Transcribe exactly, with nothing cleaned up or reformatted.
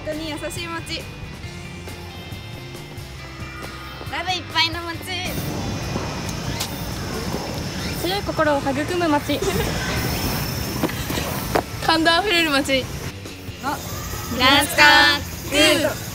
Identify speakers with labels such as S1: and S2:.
S1: 人に優しい街、ラブいっぱいの街、
S2: 強い心を育む街、
S1: 感動あふれる街のラスカーグー